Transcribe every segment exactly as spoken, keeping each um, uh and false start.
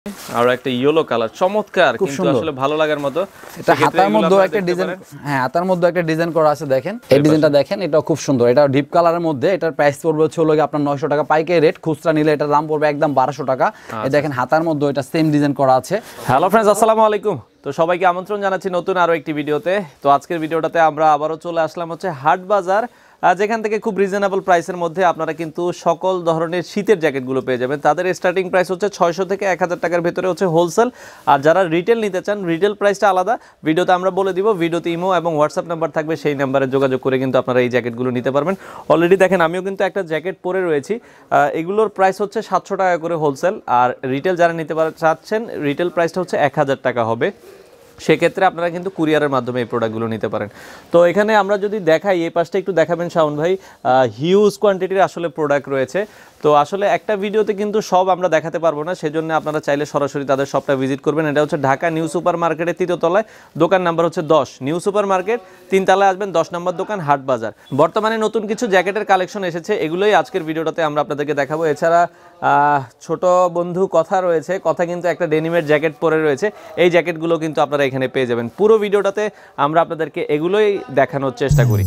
আর একটা yellow colour চমৎকার কিন্তু আসলে ভালো লাগার মতো। এটা হাতার মধ্যে একটা ডিজাইন, হ্যাঁ হাতার মধ্যে একটা ডিজাইন করা আছে দেখেন। এই ডিজাইনটা দেখেন, এটাও খুব সুন্দর। এটা ডিপ কালারের মধ্যে, এটার প্রাইস পড়বে হচ্ছে হলো আপনার নয়শো টাকা পাইকারি রেট। খুচরা নিলে এটার দাম পড়বে একদম বারোশো টাকা। এই দেখেন হাতার মধ্যে এটা সেম ডিজাইন করা আছে। হ্যালো ফ্রেন্ডস, আসসালামু আলাইকুম। তো সবাইকে আমন্ত্রণ জানাচ্ছি নতুন আরো একটি ভিডিওতে। তো আজকের ভিডিওটাতে আমরা আবারও চলে আসলাম হচ্ছে হাট বাজার, যেখান থেকে খুব রিজনেবল প্রাইসের মধ্যে আপনারা কিন্তু সকল ধরনের শীতের জ্যাকেটগুলো পেয়ে যাবেন। তাদের স্টার্টিং প্রাইস হচ্ছে ছয়শো থেকে এক হাজার টাকার ভেতরে হচ্ছে হোলসেল। আর যারা রিটেল নিতে চান, রিটেল প্রাইসটা আলাদা, ভিডিওতে আমরা বলে দিব। ভিডিওতে ইমো এবং হোয়াটসঅ্যাপ নাম্বার থাকবে, সেই নাম্বারে যোগাযোগ করে কিন্তু আপনারা এই জ্যাকেটগুলো নিতে পারবেন। অলরেডি দেখেন আমিও কিন্তু একটা জ্যাকেট পরে রয়েছি। এগুলোর প্রাইস হচ্ছে সাতশো টাকা করে হোলসেল, আর রিটেল যারা নিতে চাচ্ছেন রিটেল প্রাইসটা হচ্ছে এক হাজার টাকা হবে। সেক্ষেত্রে আপনারা কিন্তু কুরিয়ারের মাধ্যমে এই প্রোডাক্টগুলো নিতে পারেন। তো এখানে আমরা যদি দেখাই, এই পাশটা একটু দেখাবেন শাওন ভাই, হিউজ কোয়ান্টিটির আসলে প্রোডাক্ট রয়েছে। তো আসলে একটা ভিডিওতে কিন্তু সব আমরা দেখাতে পারবো না, সেজন্য আপনারা চাইলে সরাসরি তাদের শপটা ভিজিট করবেন। এটা হচ্ছে ঢাকা নিউ সুপার মার্কেটের তৃতীয় তলায়, দোকান নাম্বার হচ্ছে দশ। নিউ সুপার মার্কেট তিন তলায় আসবেন, দশ নম্বর দোকান, হাট বাজার। বর্তমানে নতুন কিছু জ্যাকেটের কালেকশন এসেছে, এগুলোই আজকের ভিডিওটাতে আমরা আপনাদেরকে দেখাবো। এছাড়া ছোট বন্ধু কথা রয়েছে, কথা কিন্তু একটা ডেনিমের জ্যাকেট পরে রয়েছে। এই জ্যাকেটগুলো কিন্তু আপনারা এখানে পেয়ে যাবেন। পুরো ভিডিওটাতে আমরা আপনাদেরকে এগুলোই দেখানোর চেষ্টা করি।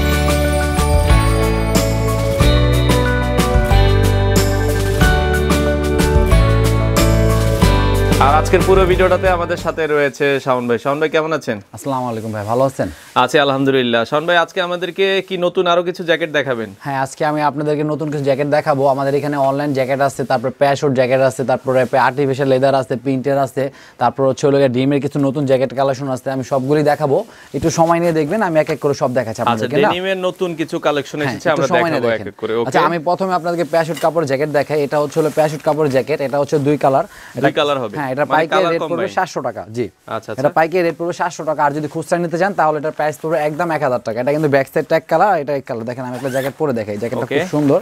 আর আজকের পুরো ভিডিওটাতে আমাদের সাথে রয়েছে শাওন ভাই। শাওন ভাই কেমন আছেন? আসসালামু আলাইকুম ভাই, ভালো আছেন? আছি আলহামদুলিল্লাহ। শাওন ভাই আজকে আমাদেরকে কি নতুন আরো কিছু জ্যাকেট দেখাবেন? হ্যাঁ, আজকে আমি আপনাদেরকে নতুন কিছু জ্যাকেট দেখাবো। আমাদের এখানে অনলাইন জ্যাকেট আছে, তারপরে প্যারাশুট জ্যাকেট আছে, তারপরে আর্টিফিশিয়াল লেদার আছে, প্রিন্টের আছে, তারপর হচ্ছে হলো ডিমের কিছু নতুন জ্যাকেট কালেকশন আছে। আমি সবগুলি দেখাবো, একটু সময় নিয়ে দেখবেন, আমি এক এক করে সব দেখাচ্ছি আপনাদেরকে। আচ্ছা, ডিমের নতুন কিছু কালেকশন এসেছে, আমরা দেখাবো এক এক করে। ওকে, আচ্ছা আমি প্রথমে আপনাদেরকে প্যারাশুট কাপড়ের জ্যাকেট দেখাই। এটা হচ্ছে হলো প্যারাশুট কাপড়ের জ্যাকেট, এটা হচ্ছে দুই কালার। দুই কালার হবে? হ্যাঁ, এটা পাইকারি রেট পড়বে সাতশো টাকা। জি আচ্ছা, এটা পাইকারি রেট পড়বে সাতশো টাকা। আর যদি খুচরা নিতে চান তাহলে এটার প্রাইস পড়বে একদম এক হাজার টাকা। এটা কিন্তু ব্যাক সাইড ট্যাগ কালার, এটা এক কালার। দেখেন আমি একটা জ্যাকেট পরে দেখাই, জ্যাকেটটা খুব সুন্দর।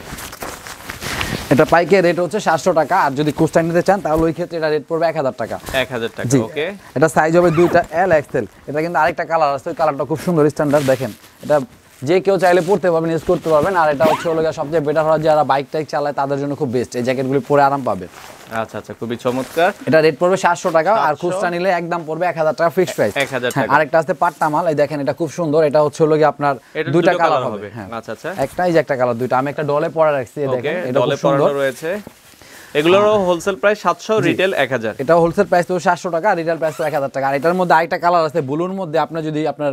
এটা পাইকারি রেট হচ্ছে সাতশো টাকা, আর যদি খুচরা নিতে চান তাহলে ওই ক্ষেত্রে এটা রেট পড়বে এক হাজার টাকা। এক হাজার টাকা, ওকে। এটা সাইজ হবে দুইটা, এল এক্সেল। এটা কিন্তু আরেকটা কালার আছে, ওই কালারটা খুব সুন্দর স্ট্যান্ডার্ড। দেখেন এটা যে কেউ চাইলে পড়তে পারবেন, ইউজ করতে পারবেন। আর এটা হচ্ছে হলো সবচেয়ে বেটার হয় যারা বাইক টাইক চালায় তাদের জন্য খুব বেস্ট, এই জ্যাকেটগুলি পরে আরাম পাবে। আচ্ছা আচ্ছা, খুবই চমৎকার। এটা রেট পড়বে সাতশো টাকা, আর খুচরা নিলে একদম পড়বে এক হাজার টাকা ফিক্সড প্রাইস। এক হাজার টাকা। আরেকটা আছে পাট্টা মাল, এই দেখেন এটা খুব সুন্দর। এটা হচ্ছে হলো আপনার দুইটা কালার হবে। হ্যাঁ আচ্ছা আচ্ছা, একটাই যে একটা কালার, দুইটা। আমি একটা ডলে পরে রাখছি, এই দেখেন এটা খুব সুন্দর রয়েছে। এগুলোরও হোলসেল প্রাইস সাতশো, রিটেল এক হাজার। এটা হোলসেল প্রাইস তো সাতশো টাকা, রিটেল প্রাইস তো এক হাজার টাকা। আর এটার মধ্যে আরেকটা কালার আছে ব্লুর মধ্যে, আপনি যদি আপনার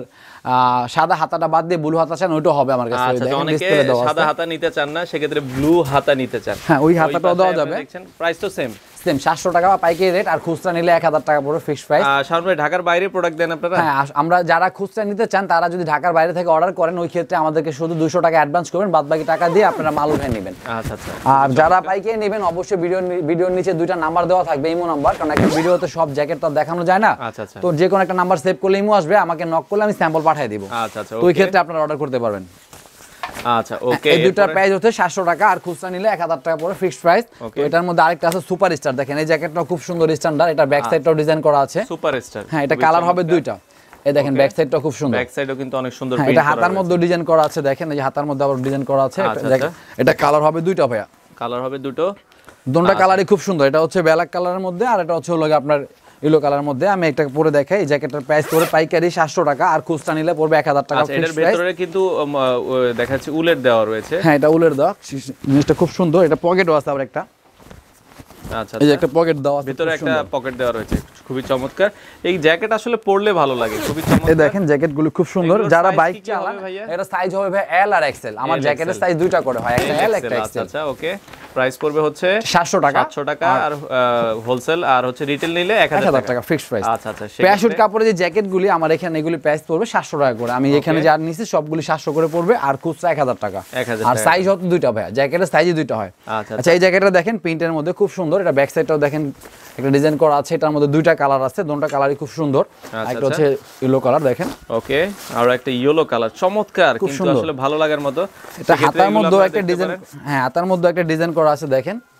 সাদা হাতাটা বাদ দিয়ে ব্লু হাতা চান ওইটাও হবে আমার কাছে। আচ্ছা, অনেকে সাদা হাতা নিতে চান না, সেক্ষেত্রে ব্লু হাতা নিতে চান, হ্যাঁ ওই হাতাটাও দেওয়া যাবে। দেখছেন প্রাইস তো সেম সেম সাতশো টাকা পাইকারি রেট, আর খুচরা নিলে এক হাজার টাকা পড়বে ফিক্সড প্রাইস। শাওন ভাই ঢাকার বাইরে প্রোডাক্ট দেন আপনারা? হ্যাঁ, আমরা যারা খুচরা নিতে চান তারা যদি ঢাকার বাইরে থেকে অর্ডার করেন, ওই ক্ষেত্রে আমাদেরকে শুধু দুশো টাকা অ্যাডভান্স করবেন, বাদ বাকি টাকা দিয়ে আপনারা মাল উঠে নেবেন। আচ্ছা আচ্ছা। আর যারা পাইকারি নেবেন অবশ্যই ভিডিও ভিডিওর নিচে দুইটা নাম্বার দেওয়া থাকবে, ইমো নাম্বার, কারণ একটা ভিডিওতে সব জ্যাকেট তো দেখানো যায় না। আচ্ছা আচ্ছা, তো যে কোনো একটা নাম্বার সেভ করলে ইমো আসবে, আমাকে নক করলে আমি স্যাম্পল পাঠিয়ে দিব। আচ্ছা আচ্ছা, তো ওই ক্ষেত্রে আপনারা অর্ডার করতে পারবেন। আচ্ছা ওকে, এই দুটার প্রাইস হচ্ছে সাতশো টাকা, আর খুচরা নিলে এক হাজার টাকা পড়ে ফিক্সড প্রাইস। তো এটার মধ্যে আরেকটা আছে সুপার স্টার, দেখেন এই জ্যাকেটটা খুব সুন্দর স্ট্যান্ডার্ড। এটা ব্যাক সাইডটাও ডিজাইন করা আছে সুপার স্টার। হ্যাঁ, এটা কালার হবে দুইটা। এই দেখেন ব্যাক সাইডটা খুব সুন্দর, ব্যাক সাইডও কিন্তু অনেক সুন্দর। এটা হাতার মধ্যে ডিজাইন করা আছে, দেখেন এই যে হাতার মধ্যে আবার ডিজাইন করা আছে। এটা কালার হবে দুইটা ভাইয়া, কালার হবে দুটো, দুটো কালারই খুব সুন্দর। এটা হচ্ছে ব্ল্যাক কালারের মধ্যে, আর এটা হচ্ছে হলো আপনার ইয়েলো কালারের মধ্যে। আমি একটা পরে দেখাই, এই জ্যাকেটের প্রাইস পড়বে পাইকারি সাতশো টাকা, আর খুচরা নিলে পড়বে এক হাজার টাকা। আচ্ছা, এর ভিতরে কিন্তু দেখাচ্ছি উলের দেওয়া রয়েছে। হ্যাঁ, এটা উলের দেওয়া, জিনিসটা খুব সুন্দর। এটা পকেটও আছে আবার একটা। আচ্ছা, এই যে একটা পকেট দেওয়া আছে, ভিতরে একটা পকেট দেওয়া রয়েছে, খুবই চমৎকার। এই জ্যাকেট আসলে পরলে ভালো লাগে, খুবই চমৎকার। এই দেখেন জ্যাকেটগুলো খুব সুন্দর। যারা বাইক চালান, এটা সাইজ হবে ভাই এল আর এক্সেল। আমার জ্যাকেটের সাইজ দুইটা করে হয়, একটা এল একটা এক্সেল। আচ্ছা ওকে, প্রাইস পড়বে হচ্ছে সাতশো টাকা, সাতশো টাকা, আর হোলসেল আর হচ্ছে রিটেল নিলে এক হাজার টাকা ফিক্সড প্রাইস। আচ্ছা আচ্ছা, প্যারাশুট কাপড়ের যে জ্যাকেটগুলি আমার এখানে, এগুলি প্রাইস পড়বে সাতশো টাকা করে। আমি এখানে যা নিছি সবগুলি সাতশো করে পড়বে, আর খুচরা এক হাজার টাকা। আর সাইজ হচ্ছে দুইটা ভাই, জ্যাকেটের সাইজই দুইটা হয়। আচ্ছা, এই জ্যাকেটটা দেখেন প্রিন্টের মধ্যে খুব সুন্দর। এটা ব্যাক সাইডটাও দেখেন একটা ডিজাইন করা আছে, এটার মধ্যে দুইটা কালার আছে, দুটো কালারই খুব সুন্দর। একটা হচ্ছে ইয়েলো কালার, দেখেন ওকে, আর একটা ইয়েলো কালার চমৎকার, কিন্তু আসলে ভালো লাগার মতো। এটা হাতার মধ্যে একটা ডিজাইন, হ্যাঁ হাতার মধ্যে একটা ডিজাইন করা আছে, দেখেন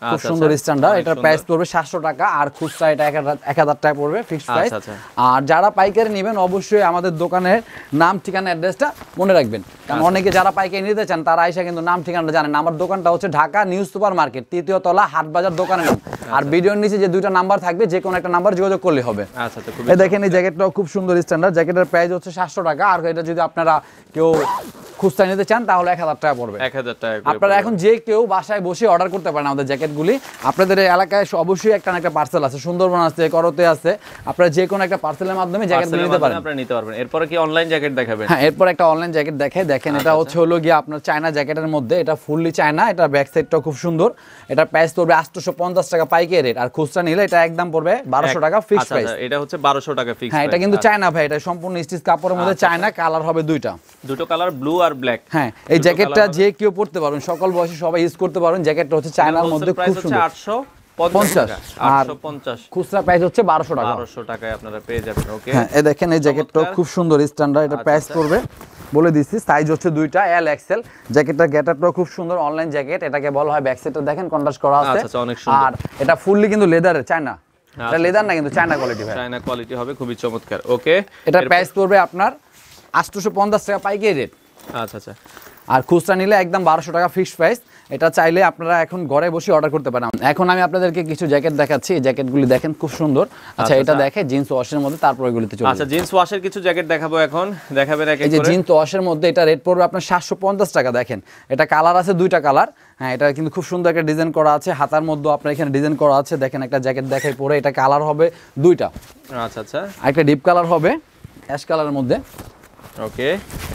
খুব সুন্দর স্ট্যান্ডার্ড। এটার প্রাইস পড়বে সাতশো টাকা আর খুচরা এটা এক হাজার টাকা পড়বে ফিক্সড প্রাইস। আর যারা পাইকারি নেবেন অবশ্যই আমাদের দোকানের নাম ঠিকানা অ্যাড্রেসটা মনে রাখবেন, কারণ অনেকে যারা পাইকারি নিতে চান তারা আইসা কিন্তু নাম ঠিকানাটা জানেন। আমার দোকানটা হচ্ছে ঢাকা নিউ সুপার মার্কেট, তৃতীয় তলা, হাট বাজার দোকানের নাম। আর ভিডিওর নিচে যে দুইটা নাম্বার থাকবে যে কোনো একটা নাম্বার যোগাযোগ করলে হবে। এই দেখেন এই জ্যাকেটটাও খুব সুন্দর স্ট্যান্ডার্ড। জ্যাকেটের প্রাইস হচ্ছে সাতশো টাকা আর এটা যদি আপনারা কেউ খুচরা নিতে চান তাহলে এক হাজার টাকা পড়বে। এক হাজার টাকা আপনারা এখন যে কেউ বাসায় বসে অর্ডার করতে পারেন আমাদের জ্যাকেটগুলি। আপনাদের এলাকায় অবশ্যই একটা না একটা পার্সেল আছে, সুন্দরবন আছে, করতে আছে, আপনারা যে কোনো একটা পার্সেলের মাধ্যমে জ্যাকেটগুলো নিতে পারেন, আপনারা নিতে পারবেন। এরপরে কি অনলাইন জ্যাকেট দেখাবেন? হ্যাঁ, এরপর একটা অনলাইন জ্যাকেট দেখাই। দেখেন এটা হচ্ছে হলো গিয়ে আপনার চায়না জ্যাকেটের মধ্যে, এটা ফুললি চায়না, এটা ব্যাক সাইডটাও খুব সুন্দর। এটা প্রাইস পড়বে আটশো পঞ্চাশ টাকা পাইকারি রেট আর খুচরা নিলে এটা একদম পড়বে বারোশো টাকা ফিক্সড প্রাইস। এটা হচ্ছে বারোশো টাকা ফিক্সড। হ্যাঁ, এটা কিন্তু চায়না ভাই, এটা সম্পূর্ণ স্টিচ কাপড়ের মধ্যে চায়না, কালার হবে দুইটা, দুটো কালার ব্লু আর ব্ল্যাক। হ্যাঁ, এই জ্যাকেটটা যে কেউ পড়তে পারবেন, সকল বয়সী সবাই ইউজ করতে পারবেন। জ্যাকেটটা হচ্ছে চায়নার মধ্যে খুব সুন্দর, আটশো পঞ্চাশ আর খুচরা প্রাইস হচ্ছে বারোশো টাকা। বারোশো টাকায় আপনারা পেয়ে যাবেন। ওকে, হ্যাঁ, এই দেখেন এই জ্যাকেটটা খুব সুন্দর স্ট্যান্ডার্ড। এটা প্রাইস পড়বে বলে দিচ্ছি, সাইজ হচ্ছে দুইটা, এল এক্সেল। জ্যাকেটটার গেটআপটাও খুব সুন্দর, অনলাইন জ্যাকেট। এটাকে বলা হয় ব্যাক সাইডটা দেখেন কন্ট্রাস্ট করা আছে। আর এটা ফুললি কিন্তু লেদারের, চায়না, এটা লেদার না কিন্তু চায়না কোয়ালিটি ভাই, চায়না কোয়ালিটি হবে, খুবই চমৎকার। ওকে, এটা প্রাইস পড়বে আপনার আটশো পঞ্চাশ টাকা পাইকারি রেট। আচ্ছা আচ্ছা, আর খুচরা নিলে একদম বারোশো টাকা ফিক্সড প্রাইস। এটা চাইলে আপনারা এখন ঘরে বসে অর্ডার করতে পারেন। এখন আমি আপনাদেরকে কিছু জ্যাকেট দেখাচ্ছি, এই জ্যাকেটগুলি দেখেন খুব সুন্দর। আচ্ছা, এটা দেখে জিন্স ওয়াশের মধ্যে, তারপর এগুলিতে চলে। আচ্ছা, জিন্স ওয়াশের কিছু জ্যাকেট দেখাবো এখন, দেখাবেন এক এক করে। এই যে জিন্স ওয়াশের মধ্যে এটা রেট পড়বে আপনার সাতশো পঞ্চাশ টাকা। দেখেন এটা কালার আছে দুইটা কালার। হ্যাঁ, এটা কিন্তু খুব সুন্দর একটা ডিজাইন করা আছে, হাতার মধ্যে আপনার এখানে ডিজাইন করা আছে। দেখেন একটা জ্যাকেট দেখাই পরে, এটা কালার হবে দুইটা। আচ্ছা আচ্ছা, একটা ডিপ কালার হবে অ্যাশ কালারের মধ্যে। ওকে,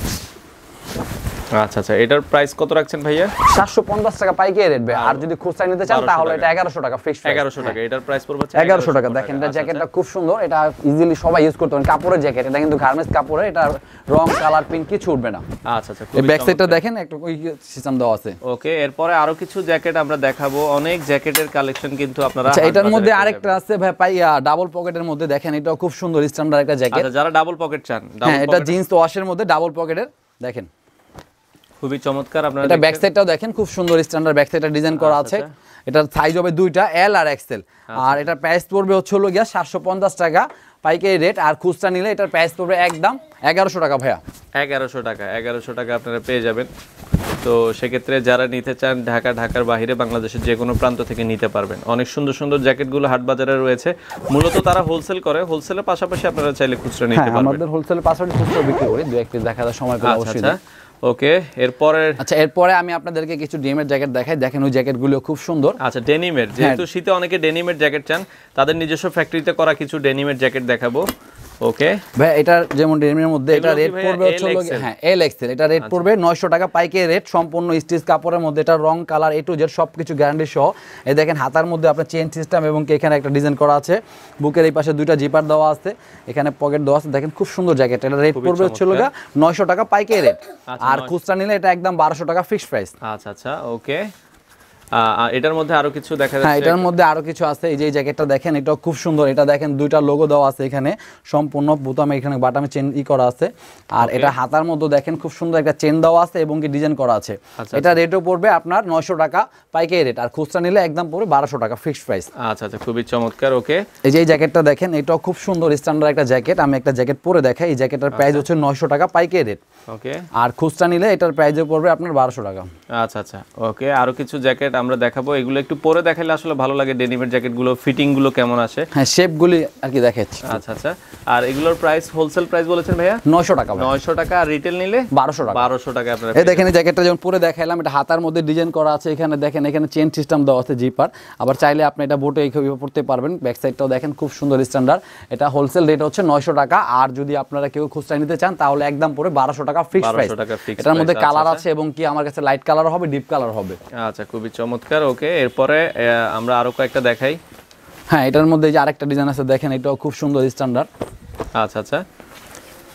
আচ্ছা আচ্ছা, এটার প্রাইস কত রাখছেন ভাইয়া? সাতশো পঞ্চাশ টাকা পাইকারি রেট। আর যদি খুচরা নিতে চান তাহলে এটা এগারোশো টাকা ফিক্সড। এগারোশো টাকা এটার প্রাইস পড়বে এগারোশো টাকা। দেখেন এটা জ্যাকেটটা খুব সুন্দর, এটা ইজিলি সবাই ইউজ করতে পারেন, কাপড়ের জ্যাকেট, এটা কিন্তু গার্মেন্টস কাপড়ের, এটা রং কালার প্রিন্ট কিছু উঠবে না। আচ্ছা আচ্ছা, এই ব্যাক সাইডটা দেখেন একটা ওই সিস্টেম দেওয়া আছে। ওকে, এরপরে আরো কিছু জ্যাকেট আমরা দেখাবো, অনেক জ্যাকেটের কালেকশন কিন্তু আপনারা। আচ্ছা, এটার মধ্যে আরেকটা আছে ভাই পাইয়া ডাবল পকেটের মধ্যে, দেখেন এটাও খুব সুন্দর স্ট্যান্ডার্ড একটা জ্যাকেট। আচ্ছা, যারা ডাবল পকেট চান, হ্যাঁ, এটা জিন্স ওয়াশের মধ্যে ডাবল পকেটের, দেখেন খুবই চমৎকার। আপনারা এটা ব্যাক সাইডটাও দেখেন খুব সুন্দর স্ট্যান্ডার্ড, ব্যাক সাইডটা ডিজাইন করা আছে। এটার সাইজ হবে দুইটা, এল আর এক্সেল। আর এটার প্রাইস পড়বে হচ্ছে হলো গিয়া সাতশো পঞ্চাশ টাকা পাইকারি রেট আর খুচরা নিলে এটার প্রাইস পড়বে একদম এগারোশো টাকা ভাইয়া। এগারোশো টাকা, এগারোশো টাকা আপনারা পেয়ে যাবেন। তো সেক্ষেত্রে যারা নিতে চান ঢাকা, ঢাকার বাইরে, বাংলাদেশের যে কোনো প্রান্ত থেকে নিতে পারবেন। অনেক সুন্দর সুন্দর জ্যাকেটগুলো হাট বাজারে রয়েছে। মূলত তারা হোলসেল করে, হোলসেলের পাশাপাশি আপনারা চাইলে খুচরা নিতে পারবেন। আমাদের হোলসেলের পাশাপাশি খুচরা বিক্রি করি, দুই এক পিস দেখার সময় পেলে অবশ্যই। ওকে, এরপরে আচ্ছা, এরপরে আমি আপনাদেরকে কিছু ডেনিমের জ্যাকেট দেখাই। দেখেন ওই জ্যাকেটগুলো খুব সুন্দর। আচ্ছা, ডেনিমের, যেহেতু শীতে অনেকে ডেনিমের জ্যাকেট চান, তাদের নিজস্ব ফ্যাক্টরিতে করা কিছু ডেনিমের জ্যাকেট দেখাবো। ওকে ভাই, এটা যেমন ডেনিমের মধ্যে এটা রেট পড়বে হচ্ছে হ্যাঁ এল এক্সেল। এটা রেট পড়বে নয়শো টাকা পাইকারি রেট, সম্পূর্ণ স্টিচ কাপড়ের মধ্যে। এটা রং কালার এ টু জেড সবকিছু গ্যারান্টি সহ। এই দেখেন হাতার মধ্যে আপনার চেইন সিস্টেম এবং এখানে একটা ডিজাইন করা আছে। বুকের এই পাশে দুইটা জিপার দেওয়া আছে, এখানে পকেট দেওয়া আছে। দেখেন খুব সুন্দর জ্যাকেট। এটা রেট পড়বে হচ্ছে নয়শো টাকা পাইকারি রেট আর খুচরা নিলে এটা একদম বারোশো টাকা ফিক্সড প্রাইস। আচ্ছা আচ্ছা, ওকে। এটার মধ্যে আরো কিছু দেখা যাচ্ছে। হ্যাঁ, এটার মধ্যে আরো কিছু আছে। এই যে জ্যাকেটটা দেখেন, এটাও খুব সুন্দর। এটা দেখেন দুইটা লোগো দেওয়া আছে, এখানে সম্পূর্ণ বোতামে এখানে বাটামে চেন ই করা আছে। আর এটা হাতার মধ্যে দেখেন খুব সুন্দর একটা চেন দেওয়া আছে এবং কি ডিজাইন করা আছে। এটা রেটও পড়বে আপনার নয়শো টাকা পাইকারি রেট আর খুচরা নিলে একদম পড়বে বারোশো টাকা ফিক্সড প্রাইস। আচ্ছা আচ্ছা, খুবই চমৎকার। ওকে, এই যে জ্যাকেটটা দেখেন, এটাও খুব সুন্দর স্ট্যান্ডার্ড একটা জ্যাকেট। আমি একটা জ্যাকেট পরে দেখাই। এই জ্যাকেটের প্রাইস হচ্ছে নয়শো টাকা পাইকারি রেট। ওকে, আর খুচরা নিলে এটার প্রাইসও পড়বে আপনার বারোশো টাকা। আচ্ছা আচ্ছা, ওকে। আরো কিছু জ্যাকেট আমরা দেখাবো, এগুলো একটু পরে দেখাইলে আসলে ভালো লাগে। ডেনিমের জ্যাকেটগুলো ফিটিং গুলো কেমন আসে, হ্যাঁ শেপগুলি আর কি দেখাচ্ছি। আচ্ছা আচ্ছা, আর এগুলোর প্রাইস হোলসেল প্রাইস বলেছেন ভাইয়া নয়শো টাকা। নয়শো টাকা, আর রিটেল নিলে বারোশো টাকা। বারোশো টাকা আপনারা। এই দেখেন এই জ্যাকেটটা যেমন পরে দেখাইলাম, এটা হাতার মধ্যে ডিজাইন করা আছে। এখানে দেখেন এখানে চেন সিস্টেম দেওয়া আছে, জিপার। আবার চাইলে আপনি এটা বোটে এইভাবে পড়তে পারবেন। ব্যাক সাইডটাও দেখেন খুব সুন্দর স্ট্যান্ডার্ড। এটা হোলসেল রেট হচ্ছে নয়শো টাকা আর যদি আপনারা কেউ খুচরা নিতে চান তাহলে একদম পড়ে বারোশো টাকা ফিক্সড প্রাইস। এটার মধ্যে কালার আছে এবং কি আমার কাছে লাইট কালার হবে, ডিপ কালার হবে। আচ্ছা, খুবই চমৎকার। ওকে, এরপরে আমরা আরো কয়েকটা দেখাই। হ্যাঁ, এটার মধ্যে যে আরেকটা ডিজাইন আছে দেখেন, এটাও খুব সুন্দর স্ট্যান্ডার্ড। আচ্ছা আচ্ছা,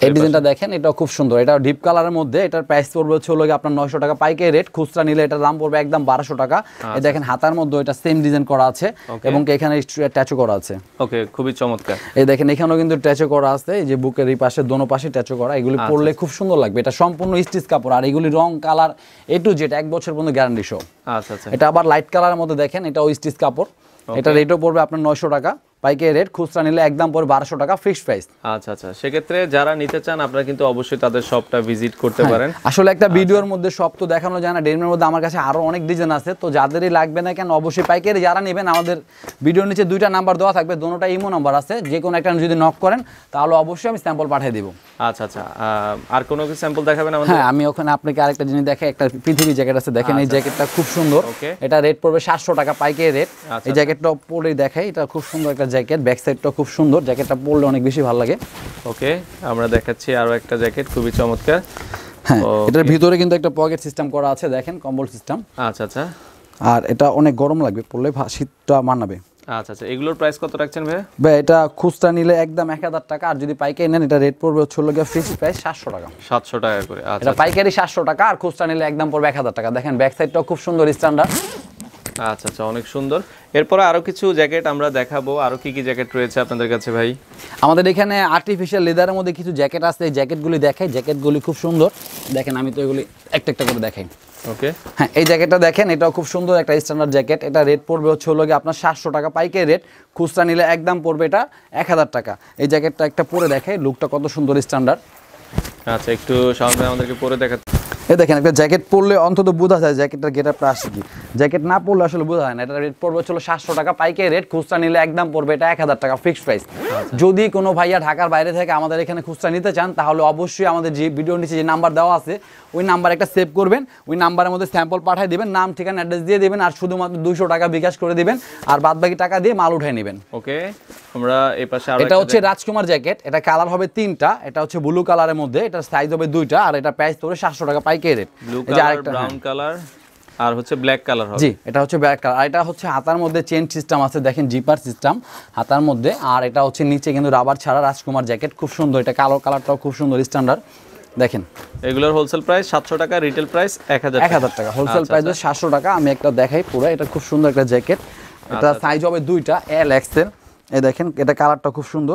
এই ডিজাইনটা দেখেন, এটাও খুব সুন্দর, এটা ডিপ কালারের মধ্যে, এটার প্রাইস পড়বে হচ্ছে হলো আপনার নয়শো টাকা পাইকারি রেট, খুচরা নিলে এটার দাম পড়বে একদম বারোশো টাকা। এই দেখেন হাতার মধ্যে এটা সেম ডিজাইন করা আছে এবং এখানে ট্যাচু করা আছে। ওকে, খুবই চমৎকার। এই দেখেন এখানেও কিন্তু ট্যাচু করা আছে, এই যে বুকের এই পাশে দোনো পাশে ট্যাচু করা, এগুলি পরলে খুব সুন্দর লাগবে। এটা সম্পূর্ণ স্টিচ কাপড়, আর এগুলি রং কালার এ টু জেড এক বছর পর্যন্ত গ্যারান্টি সহ। আচ্ছা আচ্ছা, এটা আবার লাইট কালারের মধ্যে দেখেন, এটাও স্টিচ কাপড়, এটা রেটও পড়বে আপনার নয়শো টাকা পাইকারি রেট, খুচরা নিলে একদম পড়বে বারোশো টাকা ফিক্সড প্রাইস। আচ্ছা আচ্ছা, সেক্ষেত্রে যারা নিতে চান আপনারা কিন্তু অবশ্যই তাদের শপটা ভিজিট করতে পারেন। আসলে একটা ভিডিওর মধ্যে সব তো দেখানো যায় না, ডেনিমের মধ্যে আমার কাছে আরো অনেক ডিজাইন আছে, তো যাদেরই লাগবে না কেন অবশ্যই পাইকারি যারা নেবেন, আমাদের ভিডিওর নিচে দুইটা নাম্বার দেওয়া থাকবে, দুটোটা ইমো নাম্বার আছে, যে কোনো একটা যদি নক করেন তাহলে অবশ্যই আমি স্যাম্পল পাঠিয়ে দেব। আচ্ছা আচ্ছা, আর কোনো কি স্যাম্পল দেখাবেন আমাদের? হ্যাঁ, আমি ওখানে আপনাকে আরেকটা জিনিস দেখাই, একটা পৃথিবী জ্যাকেট আছে, দেখেন এই জ্যাকেটটা খুব সুন্দর, এটা রেট পড়বে সাতশো টাকা পাইকারি রেট। এই জ্যাকেটটা পরে দেখাই, এটা খুব সুন্দর একটা জ্যাকেট, ব্যাক সাইডটা খুব সুন্দর, জ্যাকেটটা পরলে অনেক বেশি ভালো লাগে। ওকে, আমরা দেখাচ্ছি আরো একটা জ্যাকেট, খুবই চমৎকার। হ্যাঁ, এটার ভিতরে কিন্তু একটা পকেট সিস্টেম করা আছে, দেখেন কম্বল সিস্টেম। আচ্ছা আচ্ছা, আর এটা অনেক গরম লাগবে পরলে, শীতটা মানাবে। আচ্ছা আচ্ছা, এগুলোর প্রাইস কত রাখছেন ভাই? ভাই এটা খুচরা নিলে একদম এক হাজার টাকা, আর যদি পাইকারি নেন এটা রেট পড়বে হচ্ছে লোকে ফিক্সড প্রাইস সাতশো টাকা। সাতশো টাকা করে। আচ্ছা, এটা পাইকারি সাতশো টাকা, আর খুচরা নিলে একদম পড়বে এক হাজার টাকা। দেখেন ব্যাক সাইডটাও খুব সুন্দর স্ট্যান্ডার্ড। আচ্ছা আচ্ছা, অনেক সুন্দর। এরপরে আরো কিছু জ্যাকেট আমরা দেখাবো, আরো কি কি জ্যাকেট রয়েছে আপনাদের কাছে ভাই? আমাদের এখানে আর্টিফিশিয়াল লেদারের মধ্যে কিছু জ্যাকেট আছে, এই জ্যাকেটগুলি দেখাই, জ্যাকেটগুলি খুব সুন্দর, দেখেন আমি তো এগুলি একটা একটা করে দেখাই। ওকে, হ্যাঁ, এই জ্যাকেটটা দেখেন, এটাও খুব সুন্দর একটা স্ট্যান্ডার্ড জ্যাকেট, এটা রেট পড়বে হচ্ছে হলো গিয়ে আপনার সাতশো টাকা পাইকারি রেট, খুচরা নিলে একদম পড়বে এটা এক হাজার টাকা। এই জ্যাকেটটা একটা পরে দেখাই, লুকটা কত সুন্দর স্ট্যান্ডার্ড। আচ্ছা, একটু সামনে আমাদেরকে পরে দেখাতে। এই দেখেন একটা জ্যাকেট পরলে অন্তত বোঝা যায় জ্যাকেটটার গেটআপটা আসে কি, জ্যাকেট না পরলে আসলে বোঝা যায় না। এটা রেট পড়বে হলো সাতশো টাকা পাইকারি রেট, খুচরা নিলে একদম পড়বে এটা এক হাজার টাকা ফিক্সড প্রাইস। যদি কোনো ভাইয়া ঢাকার বাইরে থেকে আমাদের এখানে খুচরা নিতে চান তাহলে অবশ্যই আমাদের যে ভিডিওর নিচে যে নাম্বার দেওয়া আছে ওই নাম্বার একটা সেভ করবেন, ওই নাম্বারের মধ্যে স্যাম্পল পাঠিয়ে দিবেন, নাম ঠিকানা অ্যাড্রেস দিয়ে দিবেন, আর শুধুমাত্র দুইশো টাকা বিকাশ করে দিবেন, আর বাদ বাকি টাকা দিয়ে মাল উঠাই নেবেন। ওকে, আমরা এই পাশে আরো এটা হচ্ছে রাজকুমার জ্যাকেট, এটা কালার হবে তিনটা, এটা হচ্ছে ব্লু কালারের মধ্যে, এটা সাইজ হবে দুইটা, আর এটা প্রাইস পড়বে সাতশো টাকা পাইকারি রেট। ব্রাউন কালার আর হচ্ছে ব্ল্যাক কালার হবে। জি, এটা হচ্ছে ব্ল্যাক কালার, আর এটা হচ্ছে হাতার মধ্যে চেন সিস্টেম আছে, দেখেন জিপার সিস্টেম হাতার মধ্যে, আর এটা হচ্ছে নিচে কিন্তু রাবার ছাড়া রাজকুমার জ্যাকেট, খুব সুন্দর, এটা কালো কালারটাও খুব সুন্দর স্ট্যান্ডার্ড। দেখেন এগুলোর হোলসেল প্রাইস সাতশো টাকা, রিটেল প্রাইস এক হাজার টাকা, হোলসেল প্রাইস সাতশো টাকা। আমি একটা দেখাই পুরো, এটা খুব সুন্দর একটা জ্যাকেট, এটা সাইজ হবে দুইটা, এল এক্সেল। এই দেখেন এটা কালারটা খুব সুন্দর,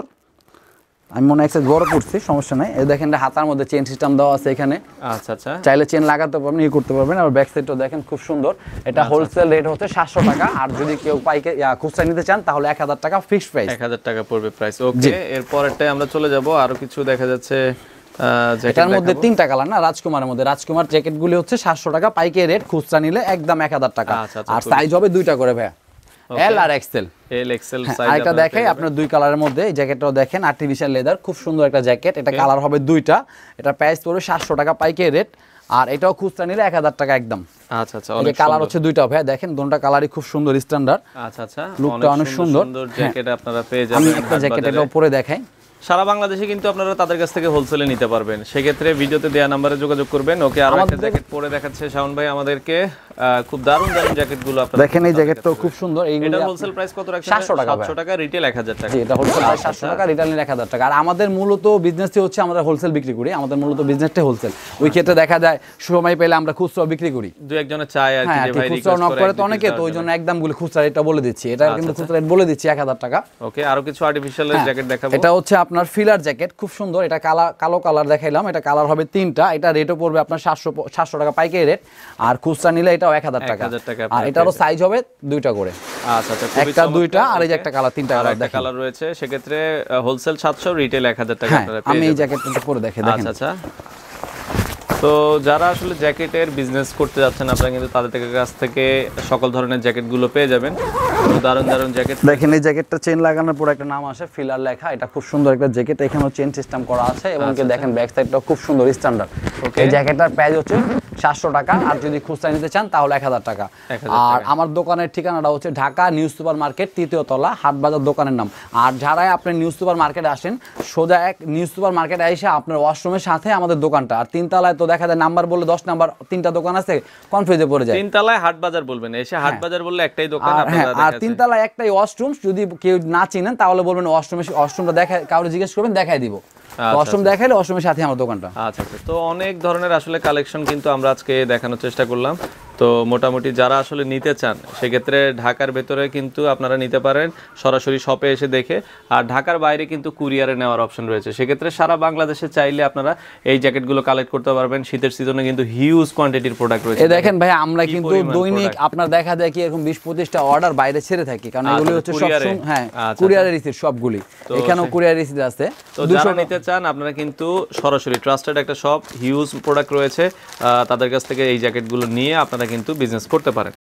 আমি মনে হয় বড় করছি, সমস্যা নাই। এই দেখেন এটা হাতার মধ্যে চেন সিস্টেম দেওয়া আছে এখানে। আচ্ছা আচ্ছা, চাইলে চেন লাগাতে পারবেন, ই করতে পারবেন। আর ব্যাক সাইডটাও দেখেন খুব সুন্দর, এটা হোলসেল রেট হচ্ছে সাতশো টাকা, আর যদি কেউ পাইকারি খুচরা নিতে চান তাহলে এক হাজার টাকা ফিক্সড প্রাইস, এক হাজার টাকা পড়বে প্রাইস। ওকে, এরপরেরটাই আমরা চলে যাব, আরো কিছু দেখা যাচ্ছে। এটার মধ্যে তিনটা কালার না, রাজকুমারের মধ্যে, রাজকুমার জ্যাকেটগুলি হচ্ছে সাতশো টাকা পাইকারি রেট, খুচরা নিলে একদম এক হাজার টাকা, আর সাইজ হবে দুইটা করে ভাইয়া, এল আর এক্সেল। L XL size. আরেকটা দেখাই আপনার দুই কালারের মধ্যে, এই জ্যাকেটটাও দেখেন আর্টিফিশিয়াল লেদার, খুব সুন্দর একটা জ্যাকেট, এটা কালার হবে দুইটা, এটা প্রাইস পড়বে সাতশো টাকা পাইকারি রেট, আর এটাও খুচরা নিলে এক হাজার টাকা একদম। আচ্ছা আচ্ছা, অনেক কালার হচ্ছে দুইটা ভাই, দেখেন দুটোটা কালারই খুব সুন্দর স্ট্যান্ডার্ড। আচ্ছা আচ্ছা, লুকটা অনেক সুন্দর জ্যাকেট আপনারা পেয়ে যাবেন। আমি একটা জ্যাকেট এটা উপরে দেখাই, সারা বাংলাদেশে কিন্তু আপনারা তাদের কাছ থেকে হোলসেলে নিতে পারবেন, সেক্ষেত্রে ভিডিওতে দেওয়া নাম্বারে যোগাযোগ করবেন। ওকে, আরো একটা জ্যাকেট পরে দেখাচ্ছে শাওন ভাই আমাদেরকে, খুব দারুণ দারুণ জ্যাকেটগুলো আপনারা দেখেন। এই জ্যাকেটটাও খুব সুন্দর, এইগুলো হোলসেল প্রাইস কত রাখছেন? সাতশো টাকা, সাতশো টাকা, রিটেল এক হাজার টাকা। জি, এটা হোলসেল প্রাইস সাতশো টাকা, রিটেল এক হাজার টাকা। আর আমাদের মূলত বিজনেসই হচ্ছে আমরা হোলসেল বিক্রি করি, আমাদের মূলত বিজনেসটাই হোলসেল। ওই ক্ষেত্রে দেখা যায় সময় পেলে আমরা খুচরা বিক্রি করি, দুই একজনের চাই আর কি, যে ভাই খুচরা নক করে তো অনেকে, তো ওইজন্য একদম গুলো খুচরা রেটটা বলে দিচ্ছি, এটা কিন্তু খুচরা রেট বলে দিচ্ছি এক হাজার টাকা। ওকে, আরো কিছু আর্টিফিশিয়াল জ্যাকেট দেখাবো। এটা হচ্ছে আপনার ফিলার জ্যাকেট, খুব সুন্দর, এটা কালো কালো কালার দেখাইলাম, এটা কালার হবে তিনটা, এটা রেটও পড়বে আপনার সাতশো সাতশো টাকা পাইকারি রেট, আর খুচরা নিলে এটাও এক হাজার টাকা, আর এটারও সাইজ হবে দুইটা করে। আচ্ছা আচ্ছা, একটা দুইটা, আর এই যে একটা কালার, তিনটা কালার দেখেন, কালার রয়েছে, সেক্ষেত্রে হোলসেল সাতশো, রিটেল এক হাজার টাকা আপনারা পেয়ে যাবেন। আমি এই জ্যাকেটটা পরে দেখাই, দেখেন। আচ্ছা আচ্ছা, তো যারা আসলে জ্যাকেটের বিজনেস করতে যাচ্ছেন আপনারা কিন্তু তাদের কাছ থেকে সকল ধরনের জ্যাকেটগুলো পেয়ে যাবেন, দারুণ দারুণ জ্যাকেট। দেখেন এই জ্যাকেটটা চেন লাগানোর পর একটা নাম আসে ফিলার লেখা, এটা খুব সুন্দর একটা জ্যাকেট, এখানেও চেন সিস্টেম করা আছে, এবং দেখেন ব্যাক সাইডটাও খুব সুন্দর স্ট্যান্ডার্ড। এই জ্যাকেটটার প্রাইস হচ্ছে সাতশো টাকা, আর যদি খুচরা নিতে চান তাহলে এক হাজার টাকা। আর আমার দোকানের ঠিকানাটা হচ্ছে ঢাকা নিউ সুপার মার্কেট, তৃতীয় তলা, হাটবাজার দোকানের নাম। আর যারাই আপনি নিউ সুপার মার্কেটে আসেন, সোজা এক নিউ সুপার মার্কেটে এসে আপনার ওয়াশরুমের সাথে আমাদের দোকানটা, আর তিনতলায় তো দেখা যায় নাম্বার বললে দশ নাম্বার তিনটা দোকান আছে, কনফিউজে পড়ে যায়। তিনতলায় হাটবাজার বলবেন, এসে হাটবাজার বললে একটাই দোকান, আপনারা আর তিনতলা একটাই ওয়াশরুম, যদি কেউ না চিনেন তাহলে বলবেন ওয়াশরুমে, ওয়াশরুমটা দেখায়, কাউরে জিজ্ঞেস করবেন দেখাই দিব। ওয়াশরুম দেখাইলে ওয়াশরুমের সাথে আমার দোকানটা। আচ্ছা আচ্ছা, তো অনেক ধরনের আসলে কালেকশন কিন্তু আমরা আজকে দেখানোর চেষ্টা করলাম। তো মোটামুটি যারা আসলে নিতে চান সেক্ষেত্রে ঢাকার ভেতরে কিন্তু আপনারা নিতে পারেন সরাসরি শপে এসে দেখে, আর ঢাকার বাইরে কিন্তু কুরিয়ারে নেওয়ার অপশন রয়েছে। সেক্ষেত্রে সারা বাংলাদেশে চাইলে আপনারা এই জ্যাকেটগুলো কালেক্ট করতে পারবেন। শীতের সিজনে কিন্তু হিউজ কোয়ান্টিটির প্রোডাক্ট রয়েছে। এই দেখেন ভাই, আমরা কিন্তু দৈনিক আপনার দেখা যায় কি এরকম বিশ পঁচিশটা অর্ডার বাইরে ছেড়ে থাকি, কারণ এগুলো হচ্ছে সব হ্যাঁ কুরিয়ারে রিসিভ সবগুলি, এখানেও কুরিয়ার রিসিভ আছে। তো যারা নিতে চান আপনারা কিন্তু সরাসরি ট্রাস্টেড একটা শপ, হিউজ প্রোডাক্ট রয়েছে, তাদের কাছ থেকে এই জ্যাকেটগুলো নিয়ে আপনারা কিন্তু বিজনেস করতে পারেন।